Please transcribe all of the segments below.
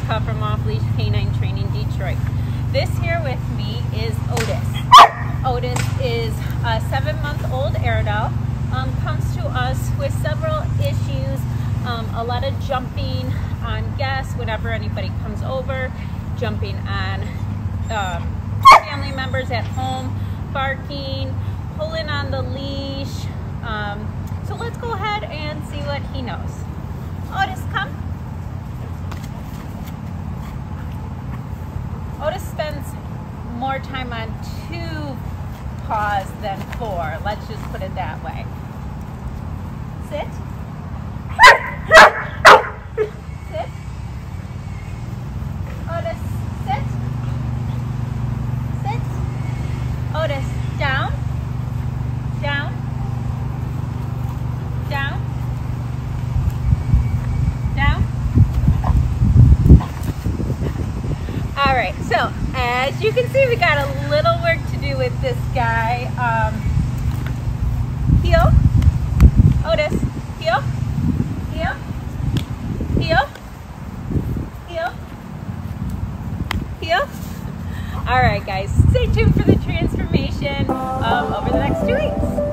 Erika from Off Leash K9 Training, Detroit. This here with me is Otis. Otis is a 7-month-old Airedale. Comes to us with several issues, a lot of jumping on guests whenever anybody comes over, jumping on family members at home, barking, pulling on the leash. So let's go ahead and see what he knows. Otis, come. Otis spends more time on 2 paws than 4. Let's just put it that way. Sit. Sit. Otis, sit. Sit. Otis, down. Down. Down. Down. All right, so as you can see, we got a little work to do with this guy. Heel. Otis, heel. Heel. Heel. Heel. Heel. All right, guys, stay tuned for the transformation over the next 2 weeks.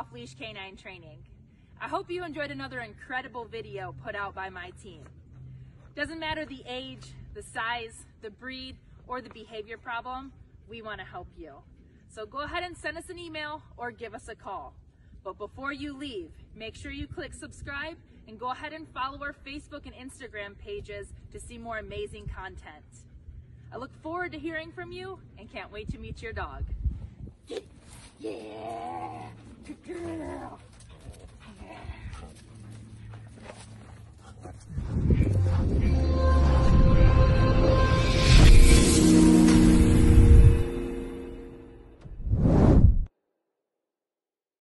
Off Leash K9 Training. I hope you enjoyed another incredible video put out by my team. Doesn't matter the age, the size, the breed, or the behavior problem, we want to help you. So go ahead and send us an email or give us a call. But before you leave, make sure you click subscribe and go ahead and follow our Facebook and Instagram pages to see more amazing content. I look forward to hearing from you and can't wait to meet your dog. Yeah, good girl.